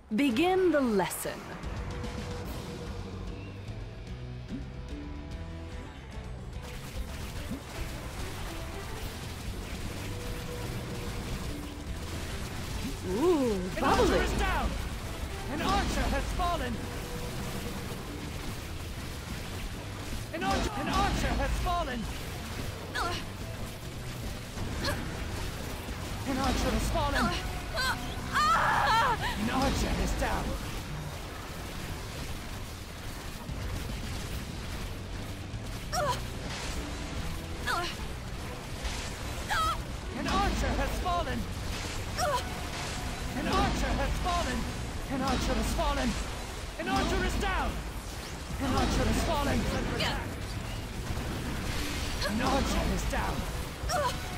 Begin the lesson. Ooh, An bubbly. archer is down! An archer has fallen! An archer has fallen! An archer has fallen! An archer is down! An archer has fallen! An archer has fallen! An archer has fallen! An archer is down! An archer is falling! An archer is down!